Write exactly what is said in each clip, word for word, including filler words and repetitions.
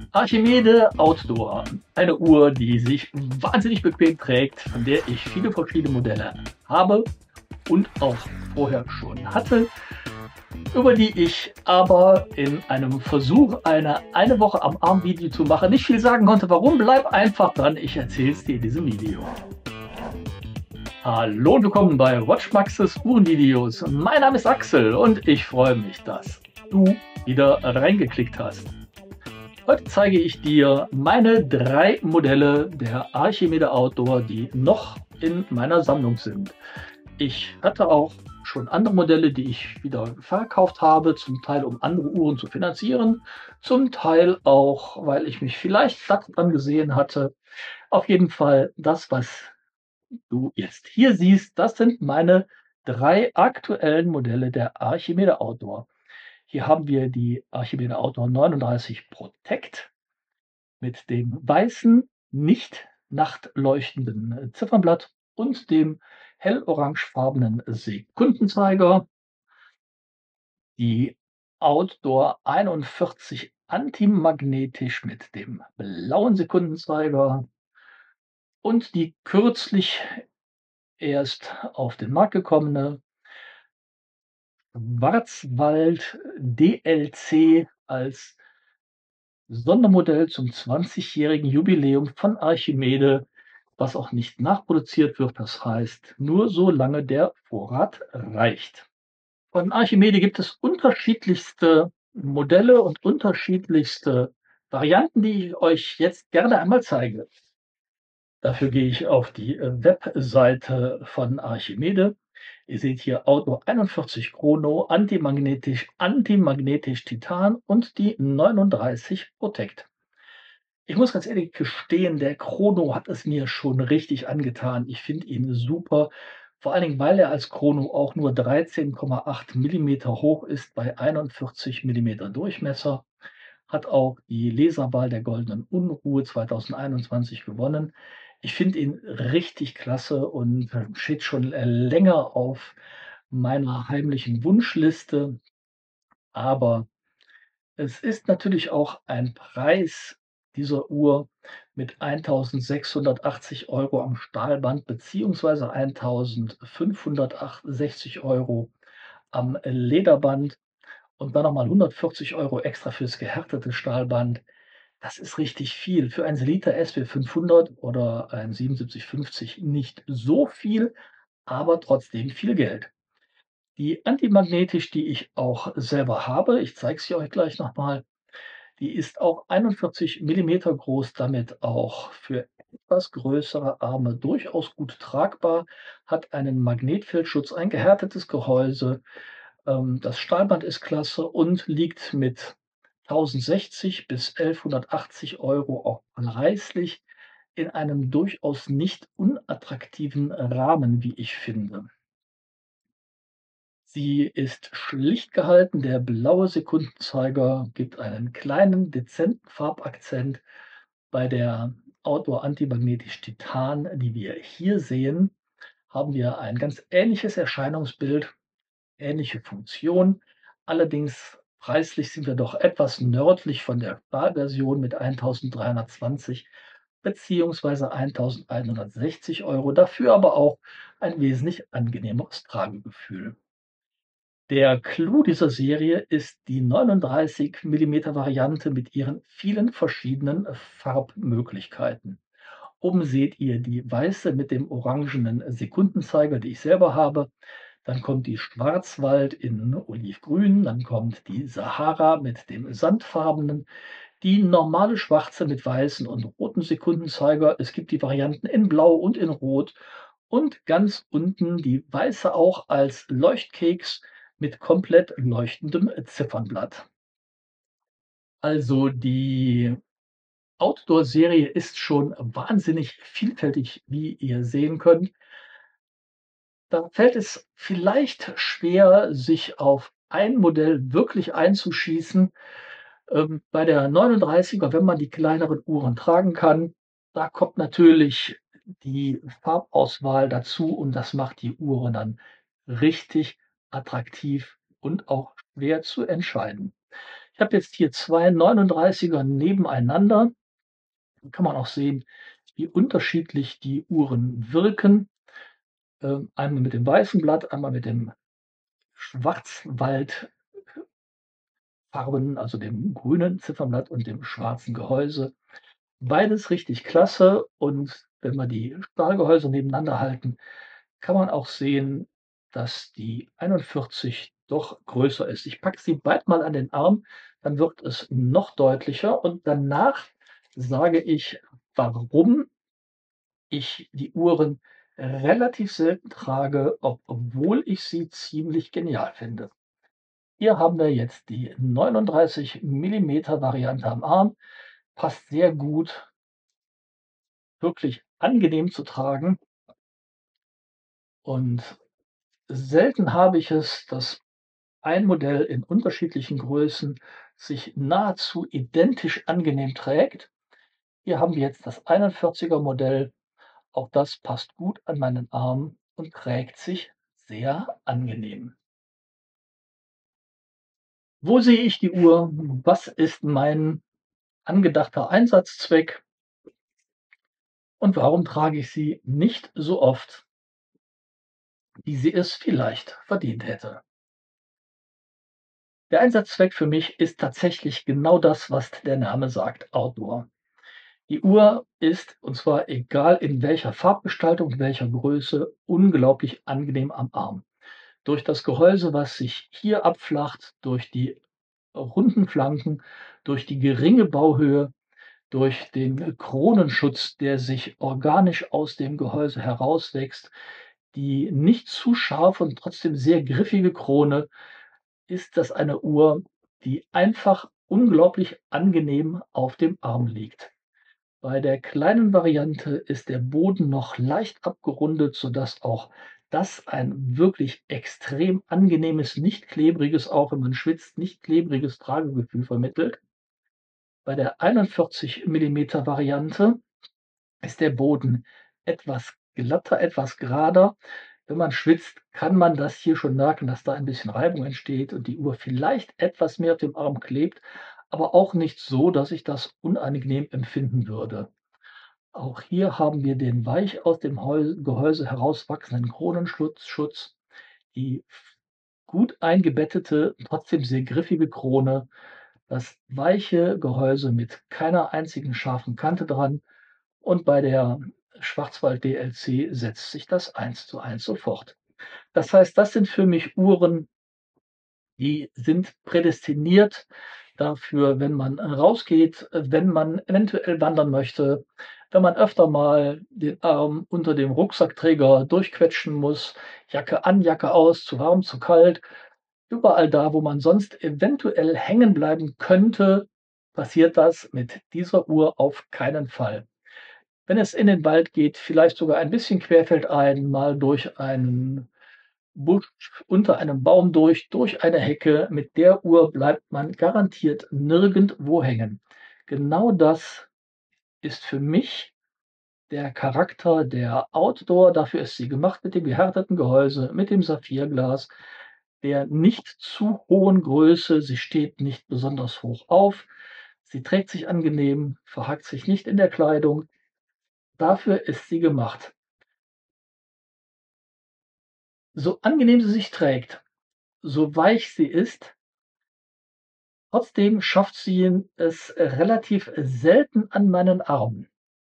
Archimede Outdoor. Eine Uhr, die sich wahnsinnig bequem trägt, von der ich viele verschiedene Modelle habe und auch vorher schon hatte, über die ich aber in einem Versuch, eine eine Woche am Arm Video zu machen, nicht viel sagen konnte. Warum? Bleib einfach dran, ich erzähle es dir in diesem Video. Hallo und willkommen bei WatchMaxes Uhrenvideos. Mein Name ist Axel und ich freue mich, dass du wieder reingeklickt hast. Heute zeige ich dir meine drei Modelle der Archimede Outdoor, die noch in meiner Sammlung sind. Ich hatte auch schon andere Modelle, die ich wieder verkauft habe, zum Teil um andere Uhren zu finanzieren, zum Teil auch, weil ich mich vielleicht satt dran gesehen hatte. Auf jeden Fall das, was du jetzt hier siehst, das sind meine drei aktuellen Modelle der Archimede Outdoor. Hier haben wir die Archimede Outdoor neununddreißig Protect mit dem weißen, nicht nachtleuchtenden Ziffernblatt und dem hellorangefarbenen Sekundenzeiger. Die Outdoor einundvierzig antimagnetisch mit dem blauen Sekundenzeiger und die kürzlich erst auf den Markt gekommene Schwarzwald D L C als Sondermodell zum zwanzigjährigen Jubiläum von Archimede, was auch nicht nachproduziert wird. Das heißt, nur solange der Vorrat reicht. Von Archimede gibt es unterschiedlichste Modelle und unterschiedlichste Varianten, die ich euch jetzt gerne einmal zeige. Dafür gehe ich auf die äh, Webseite von Archimede. Ihr seht hier Outdoor einundvierzig Chrono, antimagnetisch, antimagnetisch Titan und die neununddreißig Protect. Ich muss ganz ehrlich gestehen, der Chrono hat es mir schon richtig angetan. Ich finde ihn super, vor allen Dingen, weil er als Chrono auch nur dreizehn Komma acht Millimeter hoch ist bei einundvierzig Millimeter Durchmesser. Hat auch die Leserwahl der Goldenen Unruhe zweitausendeinundzwanzig gewonnen. Ich finde ihn richtig klasse und steht schon äh, länger auf meiner heimlichen Wunschliste. Aber es ist natürlich auch ein Preis dieser Uhr mit eintausendsechshundertachtzig Euro am Stahlband beziehungsweise eintausendfünfhundertsechzig Euro am Lederband und dann nochmal hundertvierzig Euro extra fürs gehärtete Stahlband. Das ist richtig viel. Für ein Sellita S W fünfhundert oder ein siebenundsiebzig fünfzig nicht so viel, aber trotzdem viel Geld. Die antimagnetisch, die ich auch selber habe, ich zeige sie euch gleich nochmal, die ist auch einundvierzig Millimeter groß, damit auch für etwas größere Arme durchaus gut tragbar, hat einen Magnetfeldschutz, ein gehärtetes Gehäuse. Ähm, das Stahlband ist klasse und liegt mit tausendsechzig bis elfhundertachtzig Euro auch preislich in einem durchaus nicht unattraktiven Rahmen, wie ich finde. Sie ist schlicht gehalten. Der blaue Sekundenzeiger gibt einen kleinen, dezenten Farbakzent. Bei der Outdoor Antimagnetisch Titan, die wir hier sehen, haben wir ein ganz ähnliches Erscheinungsbild, ähnliche Funktion. Allerdings preislich sind wir doch etwas nördlich von der Stahlversion mit eintausenddreihundertzwanzig beziehungsweise eintausendeinhundertsechzig Euro, dafür aber auch ein wesentlich angenehmeres Tragegefühl. Der Clou dieser Serie ist die neununddreißig Millimeter Variante mit ihren vielen verschiedenen Farbmöglichkeiten. Oben seht ihr die weiße mit dem orangenen Sekundenzeiger, die ich selber habe. Dann kommt die Schwarzwald in Olivgrün, dann kommt die Sahara mit dem sandfarbenen, die normale schwarze mit weißen und roten Sekundenzeiger. Es gibt die Varianten in Blau und in Rot und ganz unten die weiße auch als Leuchtkeks mit komplett leuchtendem Ziffernblatt. Also die Outdoor-Serie ist schon wahnsinnig vielfältig, wie ihr sehen könnt. Da fällt es vielleicht schwer, sich auf ein Modell wirklich einzuschießen. Ähm, bei der neununddreißiger, wenn man die kleineren Uhren tragen kann, da kommt natürlich die Farbauswahl dazu und das macht die Uhren dann richtig attraktiv und auch schwer zu entscheiden. Ich habe jetzt hier zwei neununddreißiger nebeneinander. Dann kann man auch sehen, wie unterschiedlich die Uhren wirken. Ähm, einmal mit dem weißen Blatt, einmal mit dem Schwarzwaldfarben, also dem grünen Zifferblatt und dem schwarzen Gehäuse. Beides richtig klasse, und wenn wir die Stahlgehäuse nebeneinander halten, kann man auch sehen, dass die einundvierzig doch größer ist. Ich packe sie beide mal an den Arm, dann wird es noch deutlicher, und danach sage ich, warum ich die Uhren relativ selten trage, ob obwohl ich sie ziemlich genial finde. Hier haben wir jetzt die neununddreißig Millimeter Variante am Arm, passt sehr gut, wirklich angenehm zu tragen, und selten habe ich es, dass ein Modell in unterschiedlichen Größen sich nahezu identisch angenehm trägt. Hier haben wir jetzt das einundvierziger Modell. Auch das passt gut an meinen Arm und trägt sich sehr angenehm. Wo sehe ich die Uhr? Was ist mein angedachter Einsatzzweck? Und warum trage ich sie nicht so oft, wie sie es vielleicht verdient hätte? Der Einsatzzweck für mich ist tatsächlich genau das, was der Name sagt: Outdoor. Die Uhr ist, und zwar egal in welcher Farbgestaltung, welcher Größe, unglaublich angenehm am Arm. Durch das Gehäuse, was sich hier abflacht, durch die runden Flanken, durch die geringe Bauhöhe, durch den Kronenschutz, der sich organisch aus dem Gehäuse herauswächst, die nicht zu scharfe und trotzdem sehr griffige Krone, ist das eine Uhr, die einfach unglaublich angenehm auf dem Arm liegt. Bei der kleinen Variante ist der Boden noch leicht abgerundet, sodass auch das ein wirklich extrem angenehmes, nicht klebriges, auch wenn man schwitzt, nicht klebriges Tragegefühl vermittelt. Bei der einundvierzig Millimeter Variante ist der Boden etwas glatter, etwas gerader. Wenn man schwitzt, kann man das hier schon merken, dass da ein bisschen Reibung entsteht und die Uhr vielleicht etwas mehr auf dem Arm klebt, aber auch nicht so, dass ich das unangenehm empfinden würde. Auch hier haben wir den weich aus dem Heu Gehäuse herauswachsenden Kronenschutz, Schutz, die gut eingebettete, trotzdem sehr griffige Krone, das weiche Gehäuse mit keiner einzigen scharfen Kante dran, und bei der Schwarzwald D L C setzt sich das eins zu eins so fort. Das heißt, das sind für mich Uhren, die sind prädestiniert dafür, wenn man rausgeht, wenn man eventuell wandern möchte, wenn man öfter mal den Arm unter dem Rucksackträger durchquetschen muss, Jacke an, Jacke aus, zu warm, zu kalt. Überall da, wo man sonst eventuell hängen bleiben könnte, passiert das mit dieser Uhr auf keinen Fall. Wenn es in den Wald geht, vielleicht sogar ein bisschen querfeldein, mal durch einen Busch, unter einem Baum durch, durch eine Hecke. Mit der Uhr bleibt man garantiert nirgendwo hängen. Genau das ist für mich der Charakter der Outdoor. Dafür ist sie gemacht, mit dem gehärteten Gehäuse, mit dem Saphirglas, der nicht zu hohen Größe. Sie steht nicht besonders hoch auf. Sie trägt sich angenehm, verhakt sich nicht in der Kleidung. Dafür ist sie gemacht. So angenehm sie sich trägt, so weich sie ist, trotzdem schafft sie es relativ selten an meinen Arm.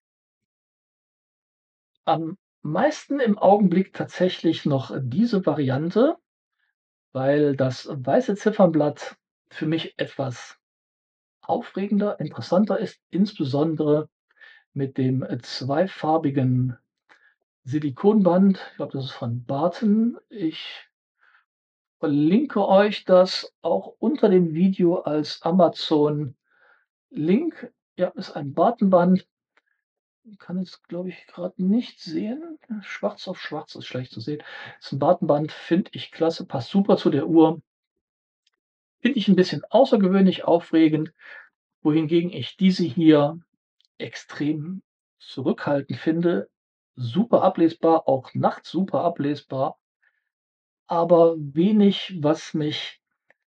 Am meisten im Augenblick tatsächlich noch diese Variante, weil das weiße Ziffernblatt für mich etwas aufregender, interessanter ist, insbesondere mit dem zweifarbigen Silikonband. Ich glaube, das ist von Barton. Ich verlinke euch das auch unter dem Video als Amazon-Link. Ja, ist ein Bartenband. Kann es, glaube ich, gerade nicht sehen. Schwarz auf schwarz ist schlecht zu sehen. Ist ein Bartenband, finde ich klasse, passt super zu der Uhr. Finde ich ein bisschen außergewöhnlich aufregend, wohingegen ich diese hier extrem zurückhaltend finde. Super ablesbar, auch nachts super ablesbar, aber wenig, was mich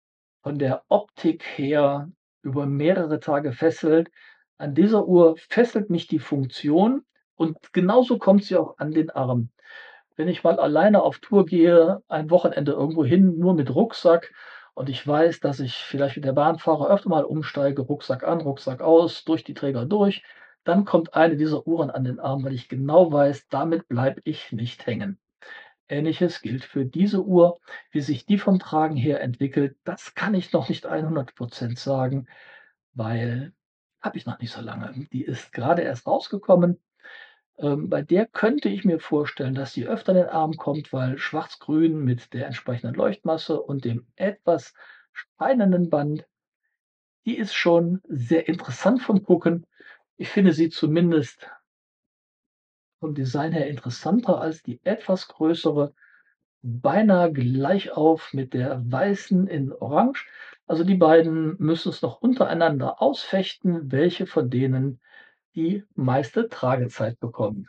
von der Optik her über mehrere Tage fesselt. An dieser Uhr fesselt mich die Funktion und genauso kommt sie auch an den Arm. Wenn ich mal alleine auf Tour gehe, ein Wochenende irgendwohin, nur mit Rucksack und ich weiß, dass ich vielleicht mit der Bahn fahre, öfter mal umsteige, Rucksack an, Rucksack aus, durch die Träger durch, dann kommt eine dieser Uhren an den Arm, weil ich genau weiß, damit bleibe ich nicht hängen. Ähnliches gilt für diese Uhr. Wie sich die vom Tragen her entwickelt, das kann ich noch nicht hundert Prozent sagen, weil habe ich noch nicht so lange. Die ist gerade erst rausgekommen. Ähm, bei der könnte ich mir vorstellen, dass sie öfter in den Arm kommt, weil schwarz-grün mit der entsprechenden Leuchtmasse und dem etwas steinernen Band, die ist schon sehr interessant vom Gucken. Ich finde sie zumindest vom Design her interessanter als die etwas größere, beinahe gleich auf mit der weißen in Orange. Also die beiden müssen es noch untereinander ausfechten, welche von denen die meiste Tragezeit bekommen.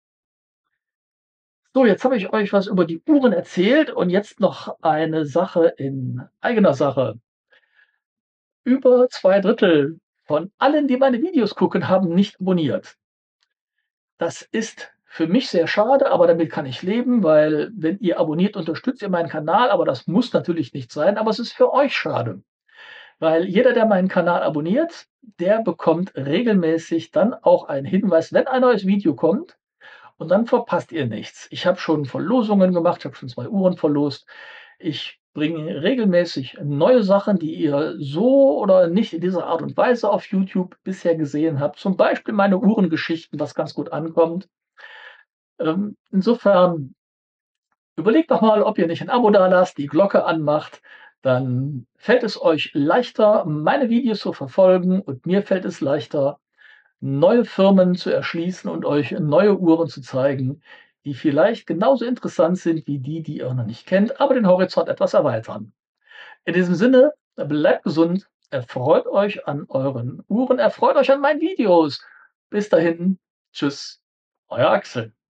So, jetzt habe ich euch was über die Uhren erzählt und jetzt noch eine Sache in eigener Sache. Über zwei Drittel von allen, die meine Videos gucken, haben nicht abonniert. Das ist für mich sehr schade, aber damit kann ich leben, weil wenn ihr abonniert, unterstützt ihr meinen Kanal, aber das muss natürlich nicht sein, aber es ist für euch schade, weil jeder, der meinen Kanal abonniert, der bekommt regelmäßig dann auch einen Hinweis, wenn ein neues Video kommt und dann verpasst ihr nichts. Ich habe schon Verlosungen gemacht, ich habe schon zwei Uhren verlost. Ich bringe regelmäßig neue Sachen, die ihr so oder nicht in dieser Art und Weise auf YouTube bisher gesehen habt. Zum Beispiel meine Uhrengeschichten, was ganz gut ankommt. Ähm, insofern überlegt doch mal, ob ihr nicht ein Abo dalasst, die Glocke anmacht. Dann fällt es euch leichter, meine Videos zu verfolgen und mir fällt es leichter, neue Firmen zu erschließen und euch neue Uhren zu zeigen, die vielleicht genauso interessant sind wie die, die ihr noch nicht kennt, aber den Horizont etwas erweitern. In diesem Sinne, bleibt gesund, erfreut euch an euren Uhren, erfreut euch an meinen Videos. Bis dahin, tschüss, euer Axel.